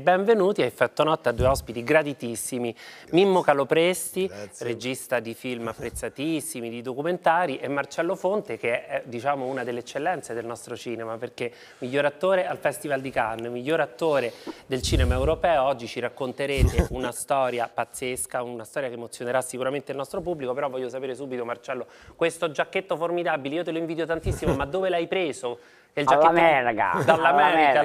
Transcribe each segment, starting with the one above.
Benvenuti a Effetto Notte a due ospiti graditissimi, Mimmo Calopresti, regista di film apprezzatissimi, di documentari, e Marcello Fonte, che è, diciamo, una delle eccellenze del nostro cinema, perché miglior attore al Festival di Cannes, miglior attore del cinema europeo. Oggi ci racconterete una storia pazzesca, una storia che emozionerà sicuramente il nostro pubblico. Però voglio sapere subito, Marcello, questo giacchetto formidabile, io te lo invidio tantissimo, ma dove l'hai preso? Dall'America. Dall'America.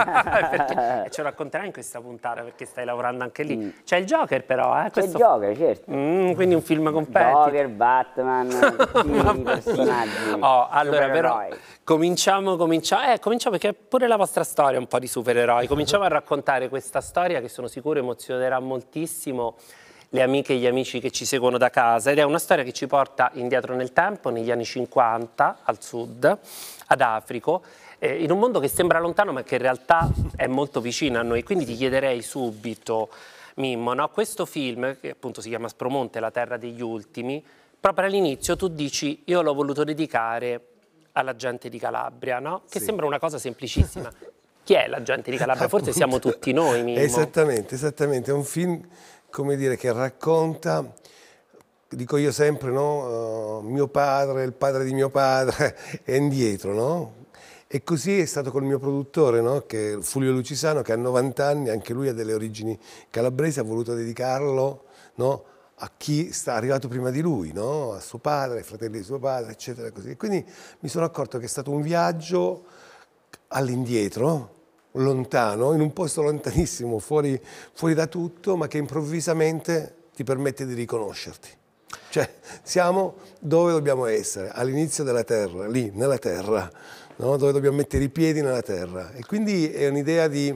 Perché ce lo racconterai in questa puntata, perché stai lavorando anche lì. C'è il Joker però, C'è il Joker, certo. Quindi un film completo. Joker, Batman, tutti i personaggi. Allora però cominciamo perché pure la vostra storia è un po' di supereroi. Cominciamo a raccontare questa storia che sono sicuro emozionerà moltissimo le amiche e gli amici che ci seguono da casa, ed è una storia che ci porta indietro nel tempo, negli anni 50, al sud, ad Africo, in un mondo che sembra lontano ma che in realtà è molto vicino a noi. Quindi ti chiederei subito, Mimmo, no? Questo film, che appunto si chiama Aspromonte, la terra degli ultimi, proprio all'inizio tu dici: io l'ho voluto dedicare alla gente di Calabria, no? Che sembra una cosa semplicissima. Chi è la gente di Calabria? Forse siamo tutti noi, Mimmo. Esattamente, è un film, come dire, che racconta, dico io sempre, no? Mio padre, il padre di mio padre è indietro, no? E così è stato col mio produttore, no? Che è Fulvio Lucisano, che ha 90 anni, anche lui ha delle origini calabresi, ha voluto dedicarlo, no? A chi sta arrivato prima di lui, no? A suo padre, ai fratelli di suo padre, eccetera, così. Quindi mi sono accorto che è stato un viaggio all'indietro, lontano, in un posto lontanissimo, fuori da tutto, ma che improvvisamente ti permette di riconoscerti. Cioè, siamo dove dobbiamo essere, all'inizio della terra, lì, nella terra, no? Dove dobbiamo mettere i piedi nella terra. E quindi è un'idea di...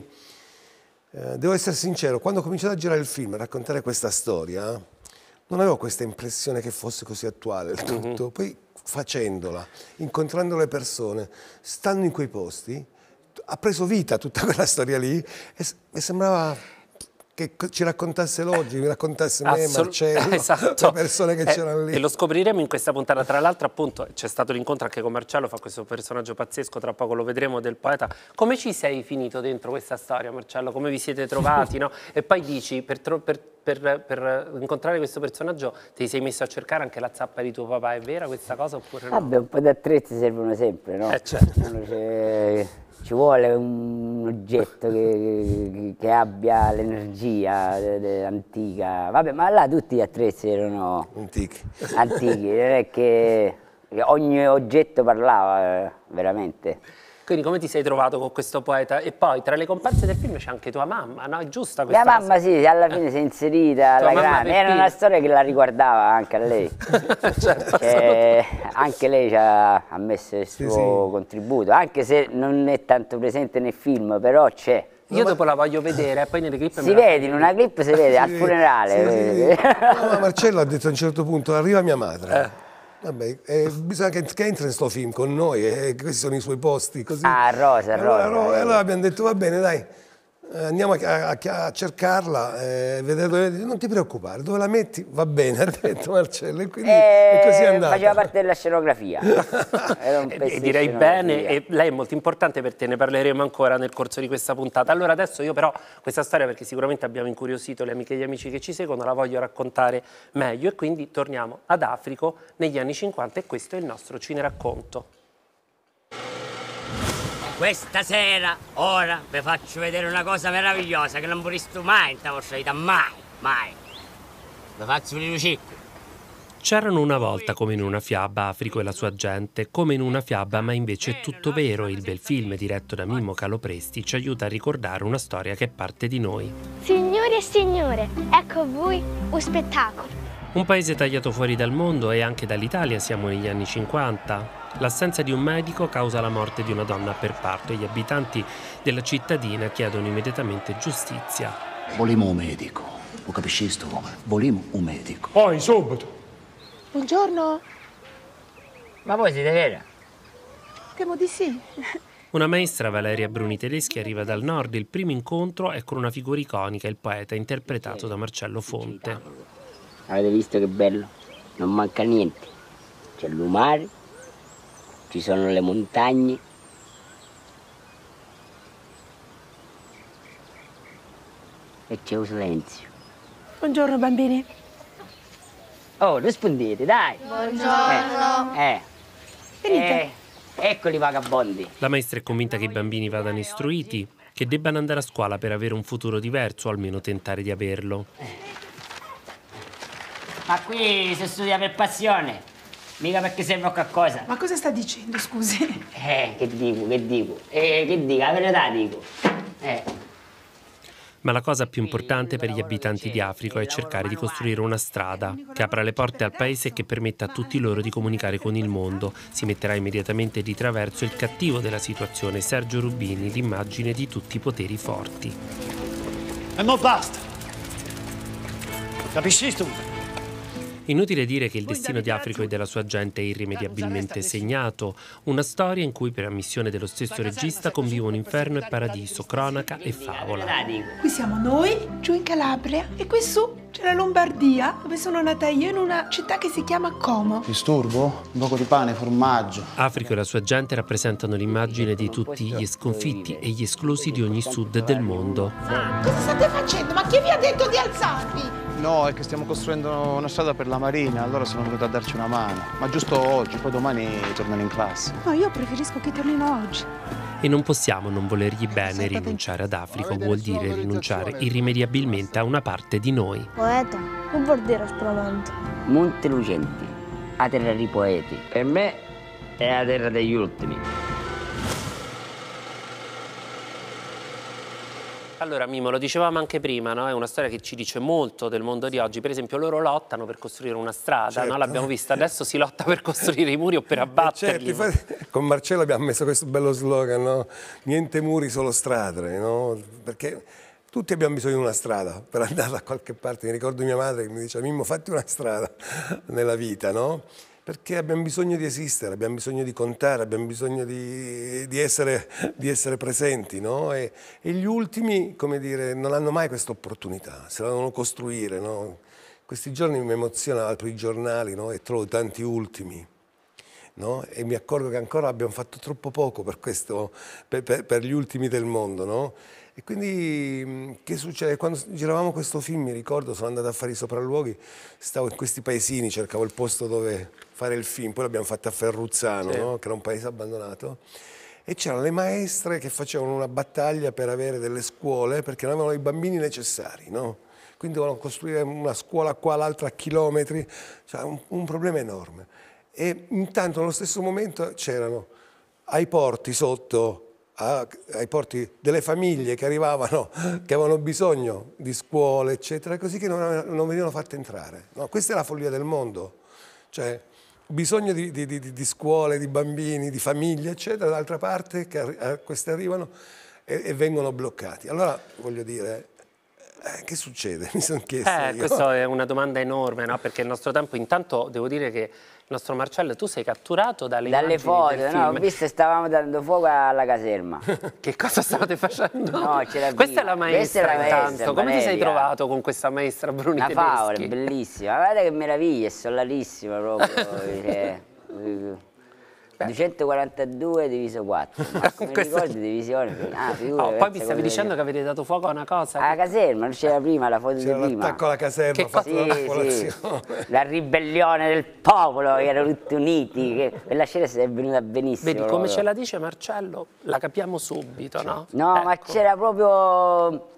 devo essere sincero, quando ho cominciato a girare il film, a raccontare questa storia, non avevo questa impressione che fosse così attuale il tutto. Poi facendola, incontrando le persone, stando in quei posti, ha preso vita tutta quella storia lì e sembrava che ci raccontasse l'oggi, mi raccontasse me, Marcello, le persone che c'erano lì. E lo scopriremo in questa puntata. Tra l'altro, appunto, c'è stato l'incontro anche con Marcello, fa questo personaggio pazzesco, tra poco lo vedremo, del poeta. Come ci sei finito dentro questa storia, Marcello? Come vi siete trovati, no? E poi dici, per incontrare questo personaggio ti sei messo a cercare anche la zappa di tuo papà. È vera questa cosa oppure no? Vabbè, un po' di attrezzi servono sempre, no? Certo. Ci vuole un oggetto che abbia l'energia antica. Vabbè, ma là tutti gli attrezzi erano antichi. Non è che ogni oggetto parlava, veramente. Quindi come ti sei trovato con questo poeta? E poi tra le comparse del film c'è anche tua mamma, no? È giusta questa cosa? Mia mamma sì, alla fine si è inserita alla grande. Era una storia che la riguardava anche a lei. Certo, anche lei ci ha messo il suo contributo, anche se non è tanto presente nel film, però c'è. Io dopo la voglio vedere, poi nelle clip si vede, in una clip si vede, al funerale. No, Marcello ha detto a un certo punto: arriva mia madre. Vabbè, bisogna che entra in questo film con noi, questi sono i suoi posti, così. Rosa. Allora abbiamo detto: va bene, dai, andiamo a cercarla, vedere dove... Non ti preoccupare, dove la metti va bene, ha detto Marcello, e quindi è così andata. Faceva parte della scenografia. Era un e direi bene, e lei è molto importante per te, ne parleremo ancora nel corso di questa puntata. Allora adesso io però questa storia, perché sicuramente abbiamo incuriosito le amiche e gli amici che ci seguono, la voglio raccontare meglio, e quindi torniamo ad Africa negli anni 50 e questo è il nostro cineracconto. Questa sera, ora, vi faccio vedere una cosa meravigliosa che non vorreste mai in vostra vita, mai. Vi faccio vedere un cicco. C'erano una volta, come in una fiaba, Africa e la sua gente, come in una fiaba, ma invece è tutto vero. Il bel film diretto da Mimmo Calopresti ci aiuta a ricordare una storia che è parte di noi. Signori e signore, ecco a voi un spettacolo. Un paese tagliato fuori dal mondo e anche dall'Italia, siamo negli anni 50. L'assenza di un medico causa la morte di una donna per parto e gli abitanti della cittadina chiedono immediatamente giustizia. Volimo un medico, lo capisci sto? Volimo un medico. Poi, subito. Buongiorno. Ma voi siete vera? Temo di sì. Una maestra, Valeria Bruni Tedeschi, arriva dal nord. Il primo incontro è con una figura iconica, il poeta, interpretato da Marcello Fonte. Avete visto che bello? Non manca niente. C'è il lumare, ci sono le montagne. E c'è un silenzio. Buongiorno bambini. Oh, rispondete, dai. Buongiorno. Venite. Eccoli i vagabondi. La maestra è convinta che i bambini vadano istruiti, che debbano andare a scuola per avere un futuro diverso o almeno tentare di averlo. Ma qui si studia per passione, mica perché serve a qualcosa. Ma cosa sta dicendo, scusi? Che dico? Che dico? La verità dico. Ma la cosa più importante per gli abitanti di Africa è cercare di costruire una strada che apra le porte al paese e che permetta a tutti loro di comunicare con il mondo. Si metterà immediatamente di traverso il cattivo della situazione, Sergio Rubini, l'immagine di tutti i poteri forti. E mo basta. Capisci tu? Inutile dire che il destino di Africa e della sua gente è irrimediabilmente segnato, una storia in cui per ammissione dello stesso regista convivono inferno e paradiso, cronaca e favola. Qui siamo noi, giù in Calabria, e qui su c'è la Lombardia, dove sono nata io, in una città che si chiama Como. Disturbo? Un poco di pane, formaggio. Africa e la sua gente rappresentano l'immagine di tutti gli sconfitti e gli esclusi di ogni sud del mondo. Cosa state facendo? Ma chi vi ha detto di alzarvi? No, è che stiamo costruendo una strada per la Marina, allora sono venuto a darci una mano. Ma giusto oggi, poi domani tornano in classe. No, io preferisco che tornino oggi. E non possiamo non volergli bene. Rinunciare ad Africa vuol dire rinunciare irrimediabilmente a una parte di noi. Poeta, non vuol dire aspromento. Monte Lucenti, la terra dei poeti. Per me è la terra degli ultimi. Allora Mimo, lo dicevamo anche prima, no? È una storia che ci dice molto del mondo di oggi. Per esempio loro lottano per costruire una strada, certo, no? L'abbiamo visto, adesso si lotta per costruire i muri o per abbatterli. Certo, con Marcello abbiamo messo questo bello slogan, no? Niente muri, solo strade, no? Perché tutti abbiamo bisogno di una strada per andare da qualche parte. Mi ricordo mia madre che mi diceva: Mimmo, fatti una strada nella vita, no? Perché abbiamo bisogno di esistere, abbiamo bisogno di contare, abbiamo bisogno di essere presenti, no? E gli ultimi, come dire, non hanno mai questa opportunità, se la devono costruire, no? Questi giorni mi emoziona, apro i giornali, no? E trovo tanti ultimi, no? E mi accorgo che ancora abbiamo fatto troppo poco per questo, per gli ultimi del mondo, no? E quindi che succede? Quando giravamo questo film, mi ricordo, sono andato a fare i sopralluoghi, stavo in questi paesini, cercavo il posto dove fare il film, poi l'abbiamo fatto a Ferruzzano, sì, no? Che era un paese abbandonato, e c'erano le maestre che facevano una battaglia per avere delle scuole perché non avevano i bambini necessari, no? Quindi dovevano costruire una scuola qua, l'altra a chilometri, cioè un problema enorme. E intanto nello stesso momento c'erano ai porti sotto, ai porti delle famiglie che arrivavano, che avevano bisogno di scuole, eccetera, così che non venivano fatte entrare. No, questa è la follia del mondo, cioè bisogno di scuole, di bambini, di famiglie, eccetera, dall'altra parte che queste arrivano e vengono bloccati. Allora, voglio dire, che succede? Mi sono chiesto io. Questa è una domanda enorme, no? Perché il nostro tempo, intanto devo dire che il nostro Marcello, tu sei catturato dalle foto, del no, ho film. visto stavamo dando fuoco alla caserma. Che cosa stavate facendo? No, c'era questa è la maestra, intanto. Come ti sei trovato con questa maestra Bruni Una Tedeschi? favola, bellissima, guarda che meraviglia, è solarissima proprio. Cioè, 242 diviso 4, ma mi ricordi divisione? Poi mi stavi dicendo che avete dato fuoco a una cosa. Alla caserma, non c'era prima, la foto di prima. L'attacco alla caserma, fatto la popolazione. La ribellione del popolo, che erano tutti uniti, quella scena è venuta benissimo. Vedi, come ce la dice Marcello, la capiamo subito, no? No, ecco. Ma c'era proprio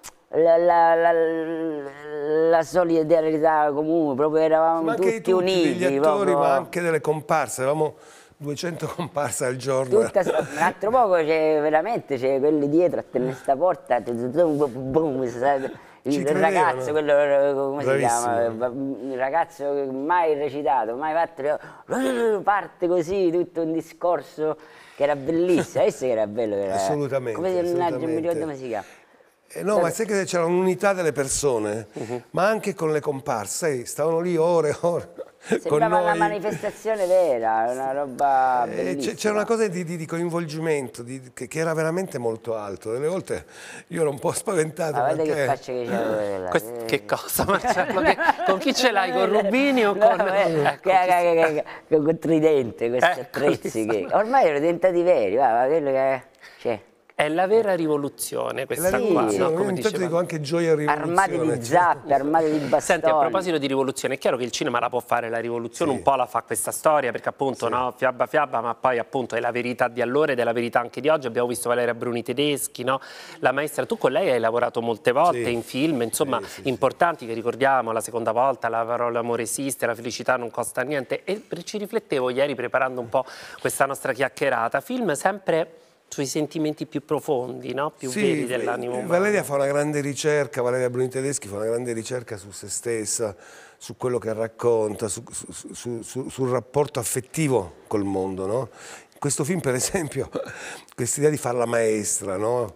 la solidarietà comune, proprio eravamo tutti uniti. Degli attori, ma anche delle comparse, avevamo 200 comparse al giorno. Un altro poco veramente c'è quelli dietro a tenere sta porta, il ragazzo, quello come si chiama? Il ragazzo mai recitato, mai fatto, parte così, tutto un discorso che era bellissimo, adesso che era bello. Assolutamente. Come non mi ricordo come si chiama. No, ma sai che c'era un'unità delle persone, ma anche con le comparse, stavano lì ore e ore. Sembrava una manifestazione vera, una roba bellissima. C'era una cosa di coinvolgimento che era veramente molto alto. Delle volte io ero un po' spaventato. Ma guarda perché... che faccia che c'era. Che cosa, Marcello? Con chi ce l'hai? Con Rubini o con... Con Tridente, questi attrezzi che ormai erano diventati veri, quello che... Cioè, È la vera rivoluzione questa qua, no? Come intanto dico anche gioia e rivoluzione. Armati di zappe, armati di bastoni. Senti, a proposito di rivoluzione, è chiaro che il cinema la può fare la rivoluzione, un po' la fa questa storia, perché appunto, no, fiabba, ma poi appunto è la verità di allora ed è la verità anche di oggi. Abbiamo visto Valeria Bruni Tedeschi, no? La maestra, tu con lei hai lavorato molte volte in film, insomma, importanti, che ricordiamo, la seconda volta, La parola amore esiste, La felicità non costa niente, e ci riflettevo ieri preparando un po' questa nostra chiacchierata, film sempre sui sentimenti più profondi, no? Più veri dell'animo umano. Valeria fa una grande ricerca, Valeria Bruni Tedeschi fa una grande ricerca su se stessa, su quello che racconta, sul rapporto affettivo col mondo, no? In questo film, per esempio, quest'idea di fare la maestra, no?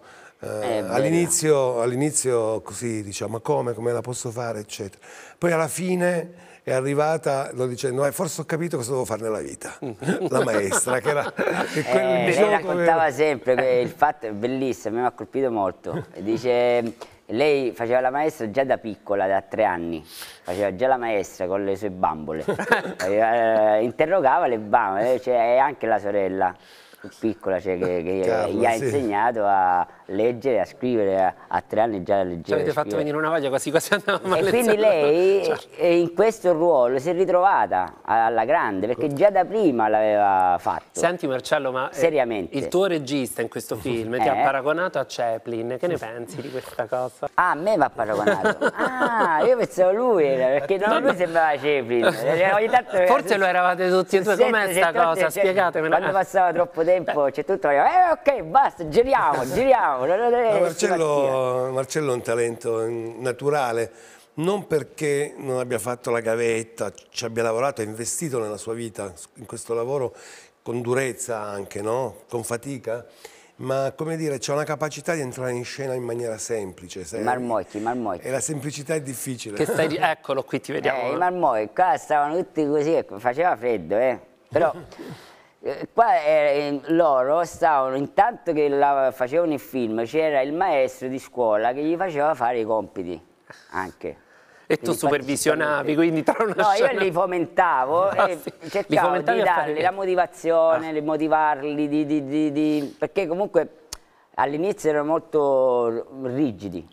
All'inizio così diciamo, ma come la posso fare, eccetera. Poi alla fine è arrivata dicendo, forse ho capito cosa devo fare nella vita, la maestra, che era lei raccontava sempre, il fatto è bellissimo, mi ha colpito molto, dice, lei faceva la maestra già da piccola, da 3 anni, faceva già la maestra con le sue bambole, interrogava le bambole, e anche la sorella piccola, cioè, che Carla, gli ha insegnato a leggere, a scrivere, a 3 anni già leggere. Ci avete fatto venire una voglia quasi andavamo a lezione. E quindi lei in questo ruolo si è ritrovata alla grande, perché già da prima l'aveva fatto. Senti Marcello, ma seriamente, il tuo regista in questo film ti ha paragonato a Chaplin, che ne pensi di questa cosa? Ah, a me mi ha paragonato? Ah, io pensavo lui, perché lui sembrava Chaplin. Forse lo eravate tutti e due, com'è sta cosa? Spiegatemela. Quando passava troppo tempo c'è tutto, ok, basta, giriamo. Marcello è un talento naturale, non perché non abbia fatto la gavetta, ci abbia lavorato, ha investito nella sua vita in questo lavoro con durezza anche, no? Con fatica, ma come dire, c'è una capacità di entrare in scena in maniera semplice. Marmocchi. E la semplicità è difficile. Eccolo qui, ti vediamo. I marmocchi, qua stavano tutti così, faceva freddo, però... Qua loro stavano, intanto che facevano il film, c'era il maestro di scuola che gli faceva fare i compiti anche. E tu supervisionavi, quindi tra una scena... No, io li fomentavo e cercavo di dargli la motivazione, di motivarli, perché comunque all'inizio erano molto rigidi,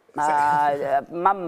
ma man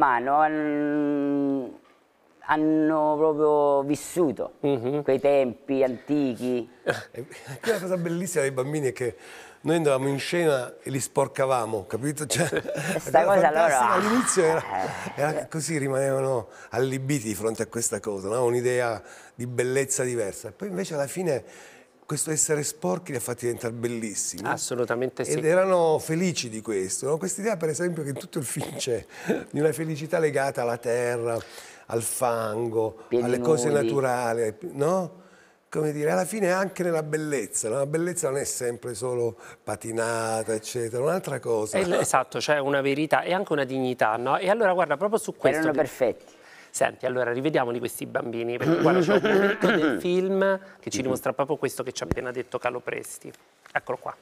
mano hanno proprio vissuto quei tempi antichi. La cosa bellissima dei bambini è che noi andavamo in scena e li sporcavamo, capito? Cioè, questa cosa allora... All'inizio era così, rimanevano allibiti di fronte a questa cosa, no? Un'idea di bellezza diversa. Poi invece alla fine questo essere sporchi li ha fatti diventare bellissimi. Assolutamente sì. Ed erano felici di questo, no? Quest'idea per esempio che in tutto il film c'è, di una felicità legata alla terra, al fango, alle cose naturali, no? Come dire, alla fine anche nella bellezza, no? La bellezza non è sempre solo patinata, eccetera, un'altra cosa. Esatto, c'è una verità e anche una dignità, no? E allora guarda, proprio su questo... Erano perfetti. Senti, allora rivediamoli questi bambini, perché guarda, c'è un momento del film che ci dimostra proprio questo che ci ha appena detto Carlo Presti. Eccolo qua.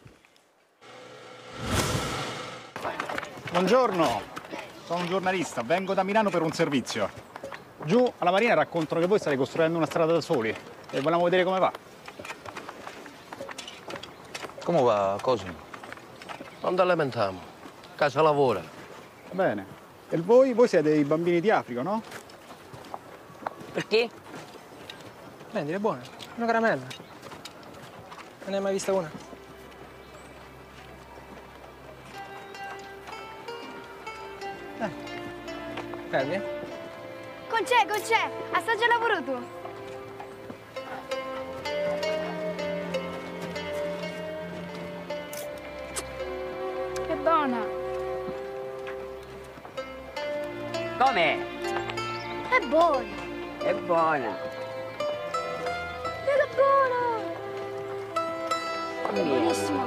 Buongiorno, sono un giornalista, vengo da Milano per un servizio. Giù alla Marina raccontano che voi state costruendo una strada da soli e vogliamo vedere come va. Come va, Cosimo? Non ti lamentiamo, casa lavora. Bene. E voi siete i bambini di Africa, no? Perché? Prendi, è buona. Una caramella. Non ne hai mai vista una? Prendi? Conc'è, assaggiala pure tu. Che buona. Com'è? È buona. È buona. Che buona. È buonissima.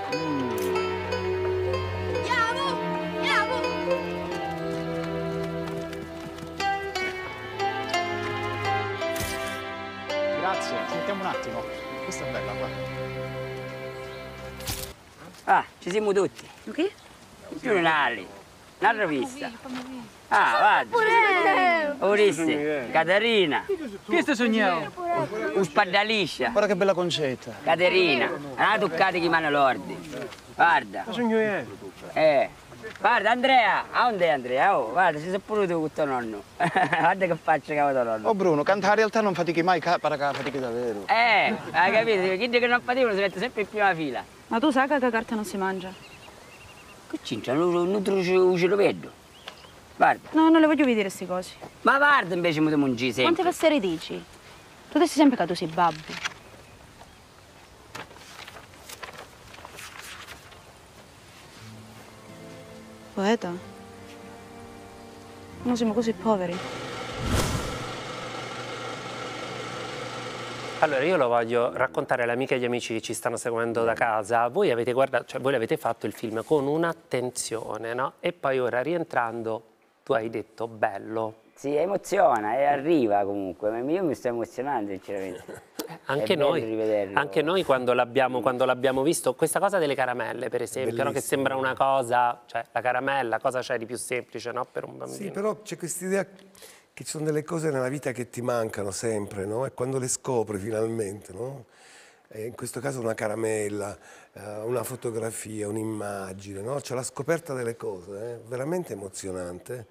Grazie, sentiamo un attimo. Questa è bella, guarda. Ah, ci siamo tutti. Ok? I giornali. Un'altra pista. Ah, guarda. Ulisse, Caterina. Chi sto sognando? Uspadaliscia. Guarda che bella concetta. Caterina. Non ha toccato chi mano lordi. Guarda. Sto sognando. Guarda Andrea, a dove è Andrea? Oh, guarda, ci sei pure tu con tuo nonno. Guarda che faccia che ha tuo nonno. Oh Bruno, canta la realtà non fatichi mai, para fatichi davvero. Hai capito? Chi dice che non faticano si mette sempre in prima fila. Ma tu sai che la carta non si mangia? Che c'entra? Non ce lo vedo. Guarda. No, non le voglio vedere queste cose. Ma guarda invece mi mangi sempre. Quante passere dici? Tu dici sempre che tu sei babbo. Poeta? Non siamo così poveri. Allora, io lo voglio raccontare alle amiche e agli amici che ci stanno seguendo da casa. Voi avete guardato, cioè voi l'avete fatto il film con un'attenzione, no? E poi ora rientrando, tu hai detto bello. Sì, emoziona e arriva comunque. Io mi sto emozionando, sinceramente. Anche noi quando l'abbiamo visto, questa cosa delle caramelle per esempio, no? Che sembra una cosa, cioè la caramella, cosa c'è di più semplice, no? Per un bambino. Sì, però c'è quest'idea che ci sono delle cose nella vita che ti mancano sempre, no? E quando le scopri finalmente, no? E in questo caso una caramella, una fotografia, un'immagine, no? C'è la scoperta delle cose, veramente emozionante.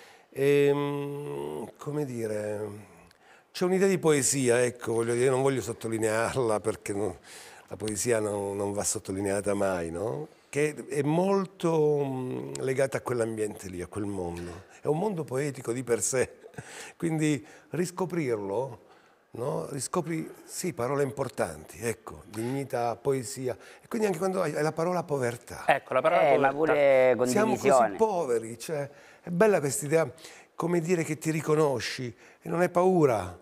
E, come dire... C'è un'idea di poesia, ecco, voglio dire, non voglio sottolinearla perché la poesia non va sottolineata mai, no? Che è molto legata a quell'ambiente lì, a quel mondo. È un mondo poetico di per sé, quindi riscoprirlo, no? Riscopri, sì, parole importanti, ecco, dignità, poesia. E quindi anche quando hai la parola povertà. Ecco, la parola povertà. Ma pure condivisione. Siamo così poveri, cioè, è bella quest'idea, come dire che ti riconosci e non hai paura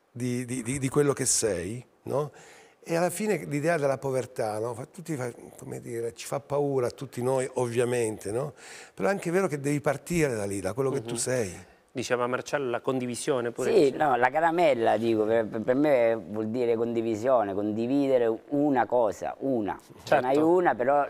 di quello che sei, no? E alla fine l'idea della povertà, no? Come dire, ci fa paura a tutti noi, ovviamente, no? Però è anche vero che devi partire da lì, da quello che tu sei. Diceva Marcello, la condivisione pure. Sì, no, la caramella, dico, per me vuol dire condivisione, condividere una cosa, una. Certo. Non hai una, però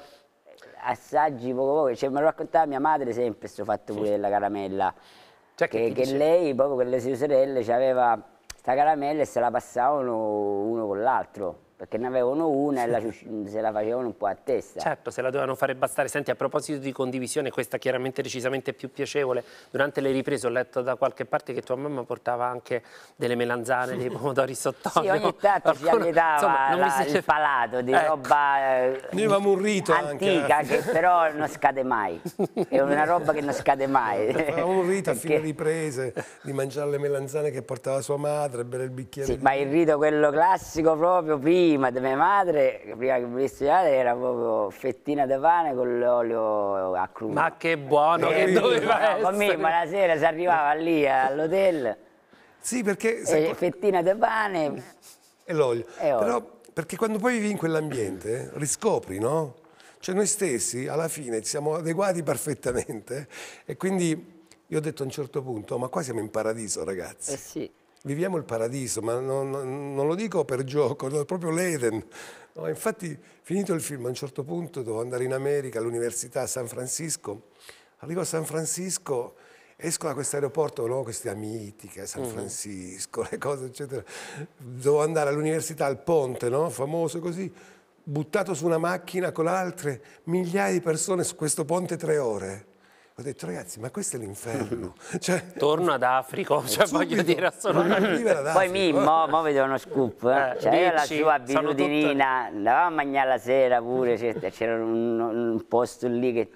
assaggi poco poco. Cioè, me lo raccontava mia madre sempre, questo fatto pure della caramella. Cioè, che lei, proprio con le sue sorelle, aveva sta caramella e se la passavano uno con l'altro, perché ne avevano una e se la facevano un po' a testa. Certo, se la dovevano fare bastare. Senti, a proposito di condivisione, questa chiaramente decisamente più piacevole, durante le riprese ho letto da qualche parte che tua mamma portava anche delle melanzane, dei pomodori sott'olio. Sì, ogni tanto ci alletava il palato di roba Noi avevamo un rito antica anche. che però non scade mai, è una roba che non scade mai. Avevamo un rito a fine riprese di mangiare le melanzane che portava sua madre, bere il bicchiere. Sì, ma il rito quello classico proprio prima di mia madre, prima che volessi era proprio fettina di pane con l'olio a crudo. Ma che buono che doveva essere! Ma la sera si arrivava lì all'hotel. Sì, perché... fettina di pane e l'olio. Però, perché quando poi vivi in quell'ambiente, riscopri, no? Cioè noi stessi, alla fine, ci siamo adeguati perfettamente e quindi io ho detto a un certo punto, ma qua siamo in paradiso, ragazzi. Sì. Viviamo il paradiso, ma non lo dico per gioco, è proprio l'Eden. No, infatti, finito il film, a un certo punto dovevo andare in America, all'università a San Francisco. Arrivo a San Francisco, esco da questo aeroporto, no? Queste mitiche, San Francisco, le cose, eccetera. Dovevo andare all'università, al ponte, no? Famoso così, buttato su una macchina con altre migliaia di persone su questo ponte 3 ore. Ho detto, ragazzi, ma questo è l'inferno. Cioè, torno ad Africa, cioè voglio dire assolutamente. Poi mo vedo uno scoop, cioè io la sua abitudinina, andavamo a mangiare la sera pure, c'era un posto lì che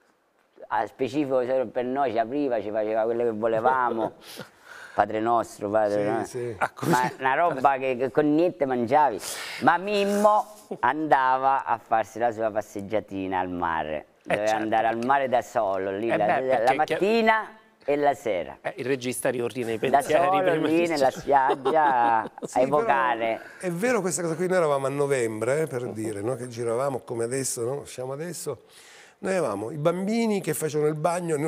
specifico per noi ci apriva, ci faceva quello che volevamo. Padre nostro, padre nostro. Sì. Ma una roba che con niente mangiavi. Ma Mimmo andava a farsi la sua passeggiatina al mare. Doveva andare al mare da solo, lì, la mattina e la sera. Il regista riordina i pensieri. Da solo lì nella spiaggia a evocare. È vero questa cosa qui, noi eravamo a novembre, per dire, no? Che giravamo come adesso, no? Usciamo adesso. Noi avevamo i bambini che facevano il bagno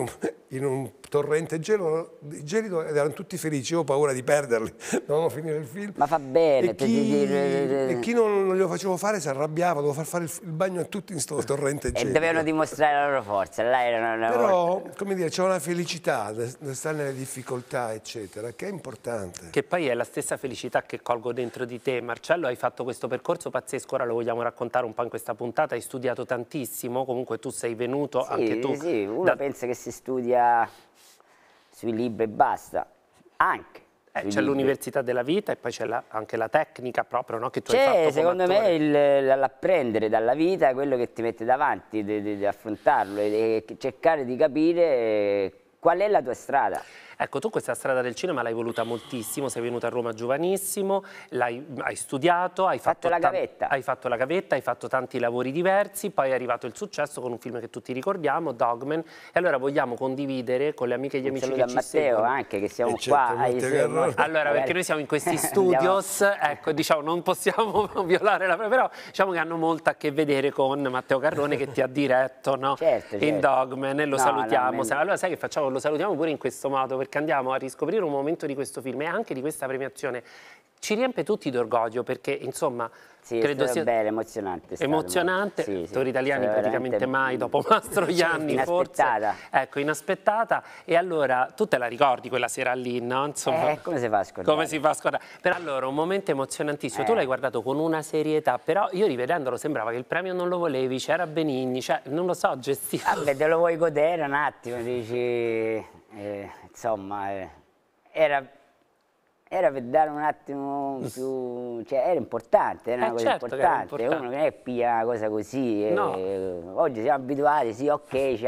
in un torrente gelido ed erano tutti felici, io ho paura di perderli, dovevamo finire il film. Ma fa bene. E chi non glielo facevo fare si arrabbiava, dovevo far fare il bagno a tutti in sto torrente gelido. E dovevano dimostrare la loro forza, là erano però, come dire, c'è una felicità, stare nelle difficoltà, eccetera, che è importante. Che poi è la stessa felicità che colgo dentro di te. Marcello, hai fatto questo percorso pazzesco, ora lo vogliamo raccontare un po' in questa puntata, hai studiato tantissimo, comunque tu sei venuto, sì, anche tu. Sì, uno pensa che si studia sui libri e basta, anche. C'è l'università della vita e poi c'è anche la tecnica proprio, no? Che tu hai fatto come secondo me l'apprendere dalla vita quello che ti mette davanti, di affrontarlo e cercare di capire qual è la tua strada. Ecco, tu questa strada del cinema l'hai voluta moltissimo, sei venuto a Roma giovanissimo, hai studiato, hai fatto la gavetta. Hai fatto la gavetta, hai fatto tanti lavori diversi, poi è arrivato il successo con un film che tutti ricordiamo, Dogman, e allora vogliamo condividere con le amiche e gli amici che ci Matteo seguono. Anche, che siamo qua. Allora, perché noi siamo in questi studios, ecco, diciamo, non possiamo violare la... però diciamo che hanno molto a che vedere con Matteo Garrone che ti ha diretto, no? Certo. In Dogman, e lo salutiamo. Allora sai che facciamo? Lo salutiamo pure in questo modo, perché andiamo a riscoprire un momento di questo film e anche di questa premiazione. Ci riempie tutti d'orgoglio perché, insomma, credo sia bello, emozionante. Emozionante, attori italiani praticamente mai, dopo Mastroianni, inaspettata. Forse. Ecco, inaspettata. E allora, tu te la ricordi quella sera lì, no? Insomma, come si fa a scordare? Come si fa a scordare? Per allora, un momento emozionantissimo. Tu l'hai guardato con una serietà, però io rivedendolo sembrava che il premio non lo volevi, c'era Benigni, cioè, non lo so, gestire. Vabbè, te lo vuoi godere un attimo, dici... insomma, era per dare un attimo più, cioè era importante, era una cosa importante. Uno non è che piglia una cosa così, oggi siamo abituati, sì, ok,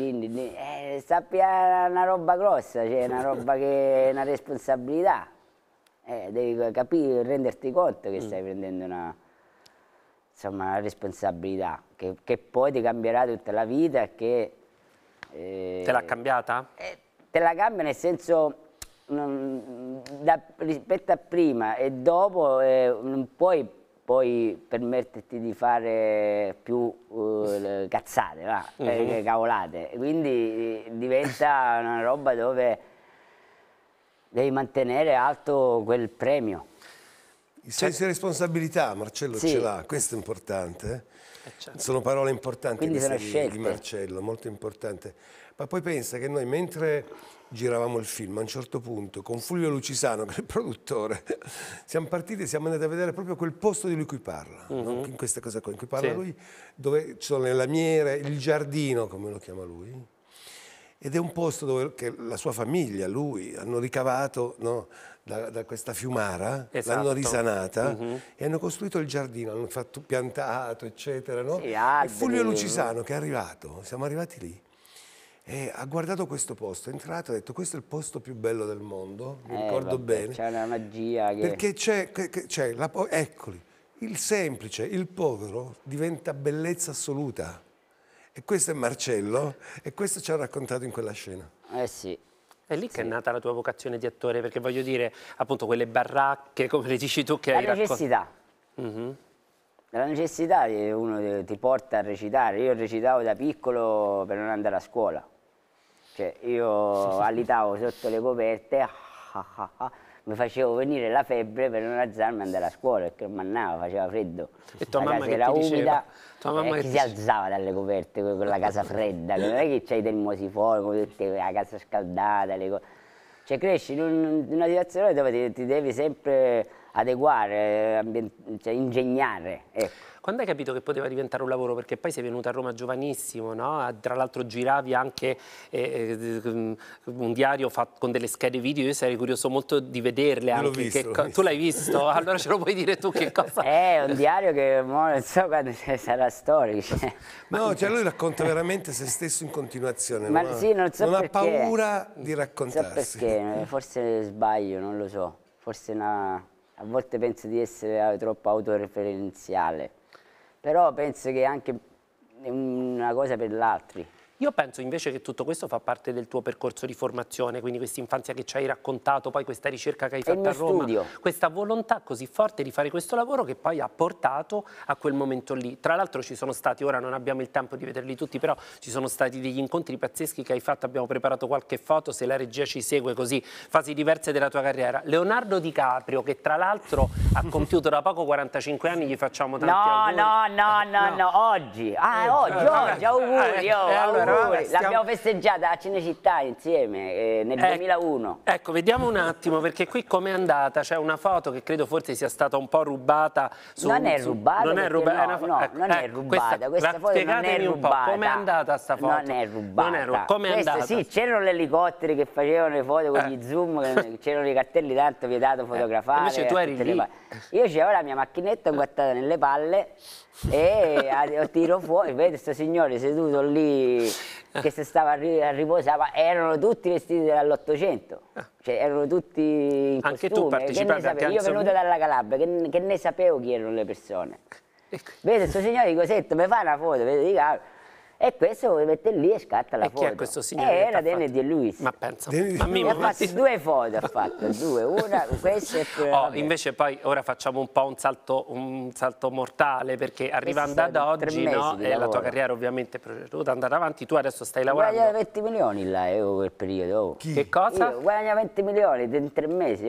sappi una roba grossa, cioè una roba che è una responsabilità, devi capire, renderti conto che stai prendendo una responsabilità che poi ti cambierà tutta la vita e che... Te l'ha cambiata? Te la cambia nel senso, rispetto a prima e dopo non puoi poi permetterti di fare più cazzate, cavolate, quindi diventa una roba dove devi mantenere alto quel premio. Il senso di responsabilità, Marcello ce l'ha, questo è importante. Sono parole importanti di Marcello, molto importante. Ma poi pensa che noi mentre giravamo il film, a un certo punto, con Fulvio Lucisano, che è il produttore, siamo partiti e siamo andati a vedere proprio quel posto di cui parla, no? In questa cosa qua, in cui parla lui, dove ci sono le lamiere, il giardino, come lo chiama lui, ed è un posto dove la sua famiglia, lui, hanno ricavato, no, da questa fiumara, l'hanno risanata e hanno costruito il giardino, hanno fatto piantato, eccetera, no? E Fulvio Lucisano, che è arrivato, siamo arrivati lì, e ha guardato questo posto, è entrato e ha detto: questo è il posto più bello del mondo, mi ricordo bene. C'è una magia che... Perché eccoli, il semplice, il povero diventa bellezza assoluta. E questo è Marcello e questo ci ha raccontato in quella scena. Sì. È lì che è nata la tua vocazione di attore, perché voglio dire, appunto, quelle baracche, come le dici tu, che hai raccontato. La necessità uno ti porta a recitare. Io recitavo da piccolo per non andare a scuola. Cioè, io alitavo sotto le coperte, mi facevo venire la febbre per non alzarmi e andare a scuola, perché non mannava, faceva freddo. E tua mamma che era ti umida, diceva? Chi si alzava dalle coperte con la casa fredda, non è che c'hai i termosifoni, la casa scaldata, le cose. Cioè cresci in una situazione dove ti devi sempre adeguare, cioè ingegnare, ecco. Quando hai capito che poteva diventare un lavoro? Perché poi sei venuto a Roma giovanissimo, no? Tra l'altro giravi anche un diario fatto con delle schede video, io sarei curioso molto di vederle anche. Visto. Tu l'hai visto? Allora ce lo puoi dire tu che cosa? È un diario che non so quando sarà storico. No, cioè lui racconta veramente se stesso in continuazione, ma non, sì, non so non ha perché. paura di raccontarsi. Non so perché, forse sbaglio, non lo so, forse a volte penso di essere troppo autoreferenziale. Però penso che anche è una cosa per gli altri. Io penso invece che tutto questo fa parte del tuo percorso di formazione, quindi questa infanzia che ci hai raccontato, poi questa ricerca che hai fatto a Roma, questa volontà così forte di fare questo lavoro che poi ha portato a quel momento lì. Tra l'altro ci sono stati, ora non abbiamo il tempo di vederli tutti, però ci sono stati degli incontri pazzeschi che hai fatto, abbiamo preparato qualche foto, se la regia ci segue così, fasi diverse della tua carriera. Leonardo DiCaprio, che tra l'altro ha compiuto da poco 45 anni, gli facciamo tanti auguri. No, oggi. Oggi, auguri, auguri. L'abbiamo festeggiata a Cinecittà insieme nel 2001. Ecco, vediamo un attimo, perché qui com'è andata? C'è una foto che credo forse sia stata un po' rubata. Non è rubata, non è rubata, questa foto non è rubata. Com'è andata sta foto? Non è rubata. Com'è andata? Sì, c'erano gli elicotteri che facevano le foto con gli zoom, c'erano i cartelli tanto vietato fotografare. Invece tu eri lì. Io c'avevo la mia macchinetta inguattata nelle palle e tiro fuori, vedi questo signore seduto lì che si stava a riposare, erano tutti vestiti dall'Ottocento, cioè erano tutti in anche costume. Tu partecipavi, io venuto dalla Calabria, che ne sapevo chi erano le persone. Vedi questo signore di Cosetto, mi fa una foto, vedi, e questo lo mette lì e scatta la foto. Chi è questo signore? Era Danny De Luis. Ma pensa, ha fatto due foto, una questa e invece poi ora facciamo un po' un salto mortale, perché arrivando ad oggi, no, la tua carriera ovviamente è proceduta, andare avanti, tu adesso stai lavorando. Guadagna 20 milioni là, quel periodo. Che cosa? Io guadagna 20 milioni in 3 mesi,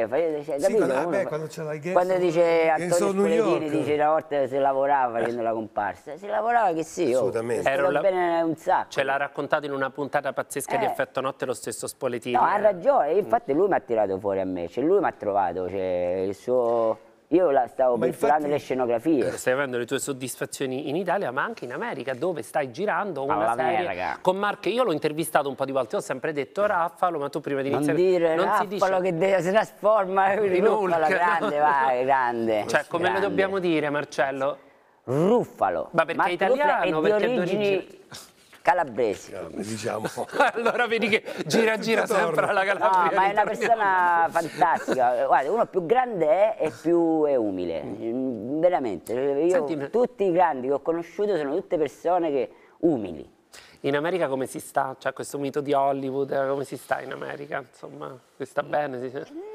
capito? Quando c'è la guest, quando dice Antonio Spoletini, dice una volta si lavorava facendo la comparsa, si lavorava che sì, assolutamente. Bene un sacco. Ce l'ha raccontato in una puntata pazzesca di Effetto Notte lo stesso Spoletini. No, ha ragione, infatti lui mi ha tirato fuori a me, cioè lui mi ha trovato, cioè il suo... Io stavo perfilando le scenografie. Stai avendo le tue soddisfazioni in Italia, ma anche in America, dove stai girando una serie con Mark. Io l'ho intervistato un po' di volte, ho sempre detto Raffalo, ma tu prima di iniziare... Non si dice Raffalo che si trasforma in Ruffalo, grande, vai, grande. Cioè, come lo dobbiamo dire, Marcello? Ruffalo. Ma perché è italiano? È di origini calabresi. Diciamo. Allora vedi che gira sempre alla Calabria. No, ma è una persona fantastica. Guarda, uno più grande è e più è umile. Veramente. Io, tutti i grandi che ho conosciuto sono tutte persone che umili. In America come si sta? C'è questo mito di Hollywood, come si sta in America? Insomma, si sta bene?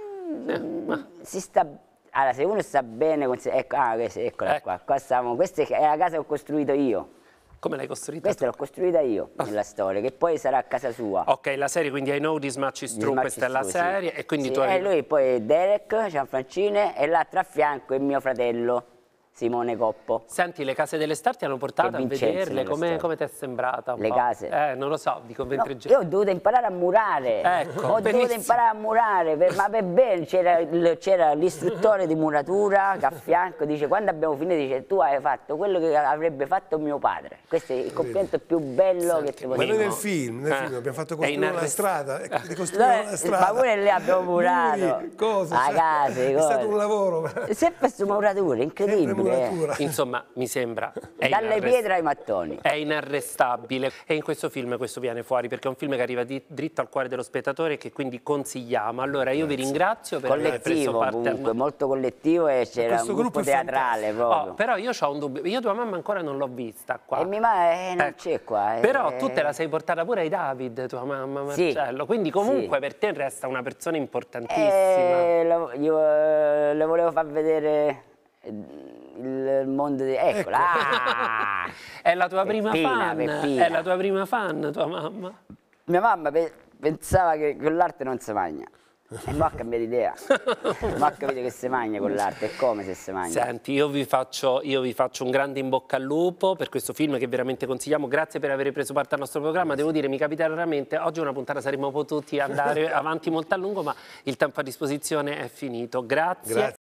Si sta... Allora, se uno sta bene, eccola qua, questa è la casa che ho costruito io. Come l'hai costruita? Questa l'ho costruita io nella storia, che poi sarà a casa sua. Ok, la serie, quindi I Know This Much Is True, questa è la serie, sì. E quindi tu E lui poi è Derek, Gianfrancine, e l'altro a fianco è mio fratello, Simone Coppo. Senti, le case delle star ti hanno portato a vederle, come ti è sembrata? Le case? Non lo so, dico mentre... Io ho dovuto imparare a murare, ho dovuto imparare a murare, ma per bene c'era l'istruttore di muratura che a fianco dice, quando abbiamo finito, dice, tu hai fatto quello che avrebbe fatto mio padre. Questo è il complimento più bello che ti posso dire. Ma noi nel film abbiamo fatto costruire una strada, ma pure lì abbiamo murato, a case, è stato un lavoro. Sempre su murature, incredibile. Insomma, mi sembra dalle pietre ai mattoni è inarrestabile, e in questo film questo viene fuori perché è un film che arriva dritto al cuore dello spettatore e che quindi consigliamo. Allora io vi ringrazio per aver preso parte comunque, molto collettivo, e c'era un gruppo teatrale proprio. Però io ho un dubbio, io tua mamma ancora non l'ho vista qua e non c'è qua però tu te la sei portata pure ai David, tua mamma, Marcello, quindi comunque per te resta una persona importantissima. Io le volevo far vedere il mondo di... Eccola! È la tua prima fan, è la tua prima fan, tua mamma. Mia mamma pensava che con l'arte non si mangia. E mo' ha cambiato idea, ma ha capito che si mangia con l'arte e come se si mangia. Senti, io vi faccio un grande in bocca al lupo per questo film che veramente consigliamo. Grazie per aver preso parte al nostro programma. Devo dire, mi capita raramente, oggi una puntata saremmo potuti andare avanti molto a lungo, ma il tempo a disposizione è finito. Grazie.